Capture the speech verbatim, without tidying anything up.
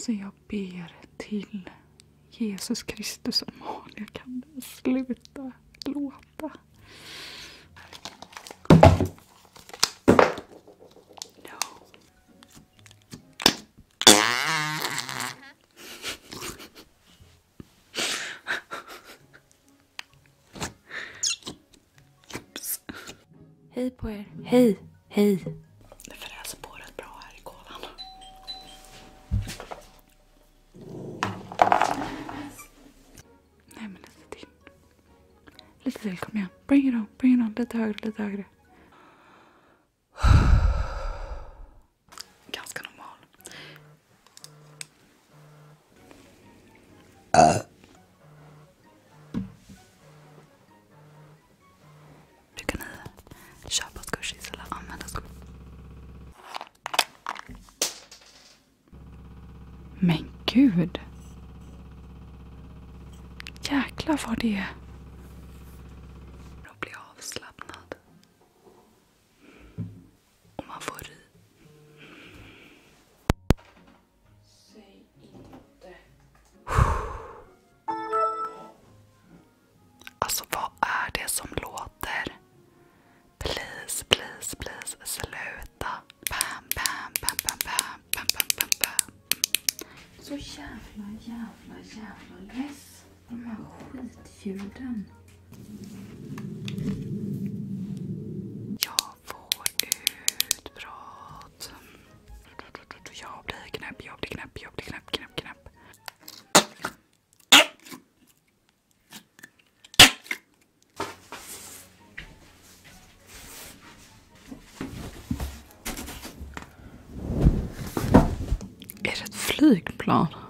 Så jag ber till Jesus Kristus om jag kan sluta låta. Hej på er. Hej. Hej. Det fräser på rätt bra här i kolan. Nej men lite till. Lite till, kom igen. Bring it on, bring it on. Lite högre, lite högre. Ganska normal. Uh. Du kan i köpa squishies eller använda squishies. Men gud. Jäklar vad det är. Då blir jag avslappnad. Och man får ry. Säg inte. Alltså vad är det som låter? Please, please, please. Sluta. Bam, bam, bam, bam, bam, bam, bam, bam, bam. Så jävla, jävla, jävla less. De här skitljuden. Jag får utbrott. Jag blir knäpp, jag blir knäpp, jag blir knäpp, knäpp, knäpp. Är det ett flygplan?